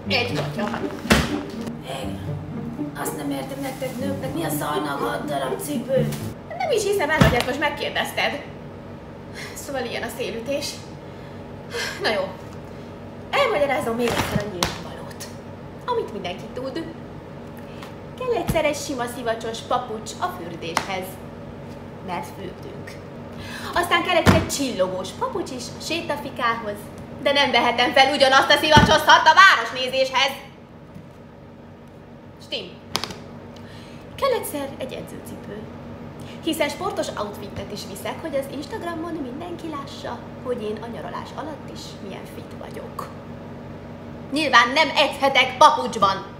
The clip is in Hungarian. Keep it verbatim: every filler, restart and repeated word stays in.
Egy katya. Még azt nem értem, nektek nőknek mi a szarnak hat darab cipő? Nem is hiszem el, hogy ezt most megkérdezted. Szóval ilyen a szélütés. Na jó. Elmagyarázom még egyszer a nyilvánvalót. Amit mindenki tud. Kell egy szeres, sima, szivacsos papucs a fürdéshez. Mert fürdünk. Aztán kell egy csillogós papucs is a sétafikához. De nem vehetem fel ugyanazt a szivacsos szart a városnézéshez. Stim. Kell egyszer egy edzőcipő. Hiszen sportos outfitet is viszek, hogy az Instagramon mindenki lássa, hogy én a nyaralás alatt is milyen fit vagyok. Nyilván nem edzhetek papucsban.